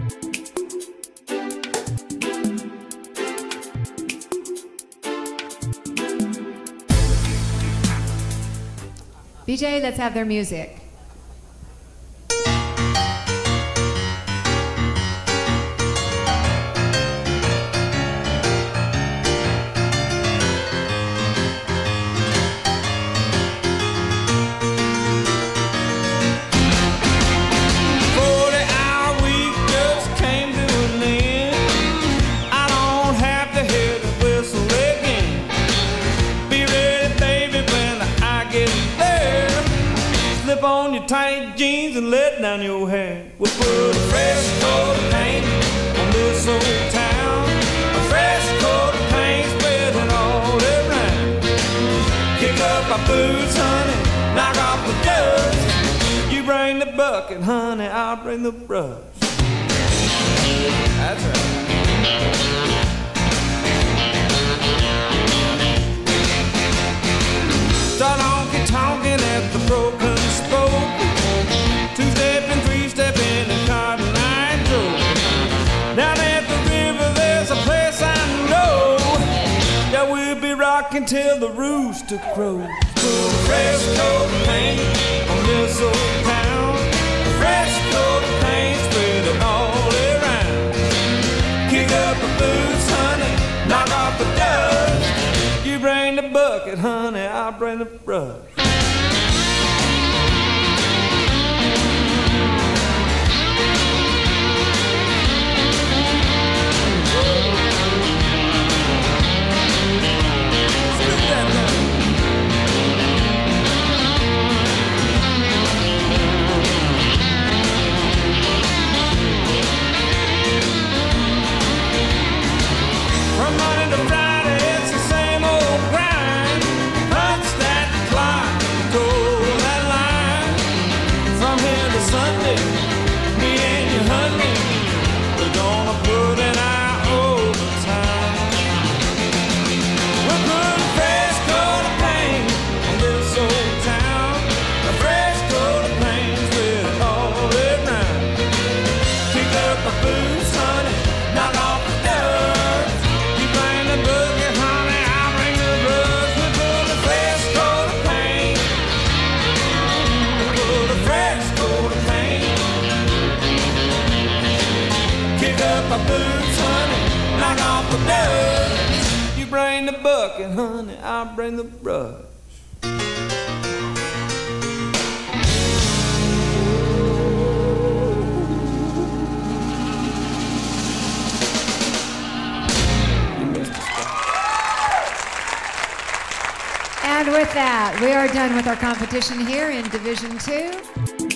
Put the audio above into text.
BJ, let's have their music. On your tight jeans and let down your hair. We'll put a fresh coat of paint on this old town. A fresh coat of paint spreading all around. Kick up our boots, honey, knock off the dust. You bring the bucket, honey, I'll bring the brush. That's right. Start honky-tonkin' at the broken spoke. Two-stepping, three-stepping, and Cotton Eye Joe. Down at the river there's a place I know that we'll be rockin' till the rooster crows. Put a fresh coat of paint on this old town. A fresh coat of paint spread it all around. Kick up the boots, honey, knock off the dust. You bring the bucket, honey, I'll bring the brush. From Monday to Friday, it's the same old grind. Punch that clock, toe that line. From here to Sunday, me and you, honey, we're gonna put in our overtime. We'll put a fresh coat of paint on this old town. A fresh coat of paint's with it all around. Kick up my boots, honey, knock off the dust. You bring the bucket, honey, I'll bring the brush. We put a fresh coat of paint. We put a fresh coat of paint. Kick up my boots, honey, knock off the dust. You bring the bucket, honey, I'll bring the brush. And with that, we are done with our competition here in Division 2.